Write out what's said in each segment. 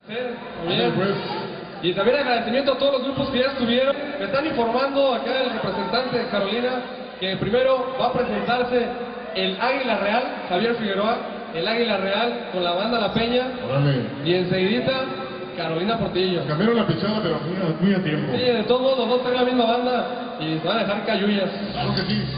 Muy bien. Y también agradecimiento a todos los grupos que ya estuvieron. Me están informando acá el representante de Carolina que primero va a presentarse el Águila Real, Javier Figueroa, el Águila Real con la banda La Peña. Órale. Y enseguidita Carolina Portillo. Cambiaron la pichada, pero muy a tiempo. Sí, de todos modos los dos traen la misma banda y se van a dejar cayullas. Claro que sí.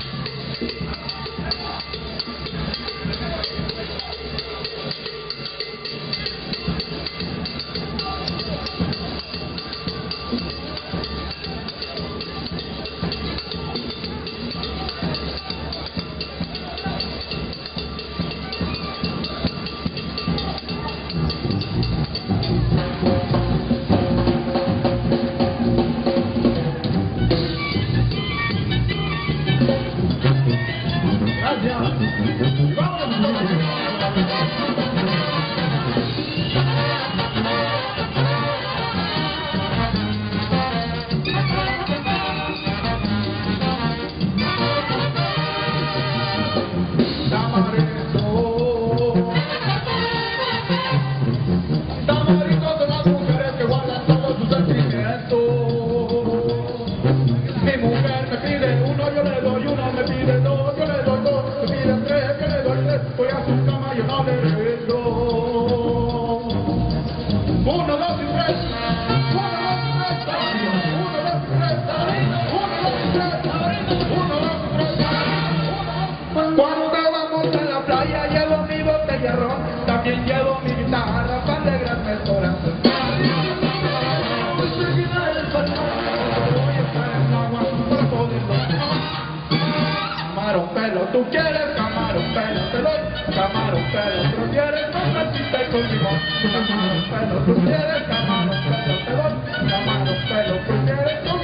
Cuando vamos a la playa llevo mi botella ron, también llevo mi guitarra para alegrarme el corazón. Enseguida el palmar, voy a estar en el agua para poderlo. Camarón pelo, tú quieres camarón pelo, te doy camarón pelo, tú quieres mamacita y con limón. Camarón pelo, tú quieres camarón pelo, te doy camarón pelo, tú quieres